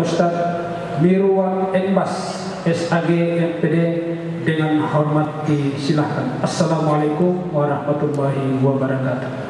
Ustadz Mirwan Enbas SAG MPD dengan hormat disilahkan. Assalamualaikum warahmatullahi wabarakatuh.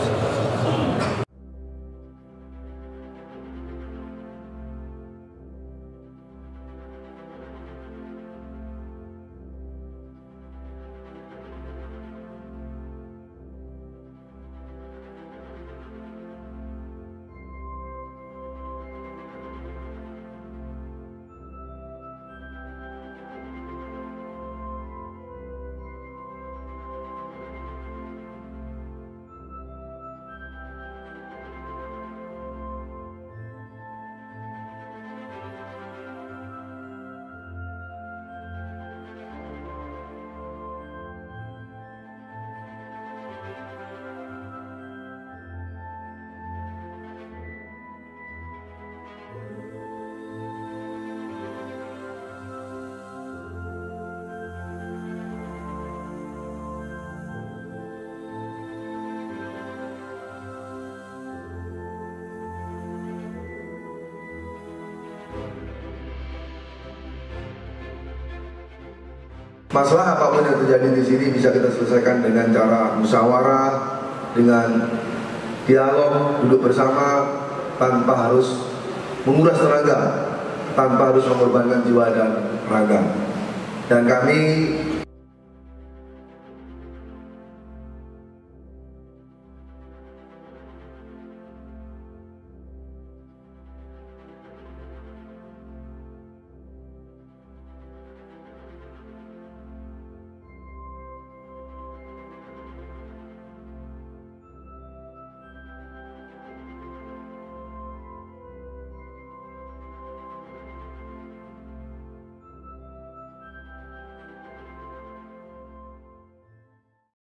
Masalah apapun yang terjadi di sini bisa kita selesaikan dengan cara musyawarah, dengan dialog, duduk bersama, tanpa harus menguras tenaga, tanpa harus mengorbankan jiwa dan raga. Dan kami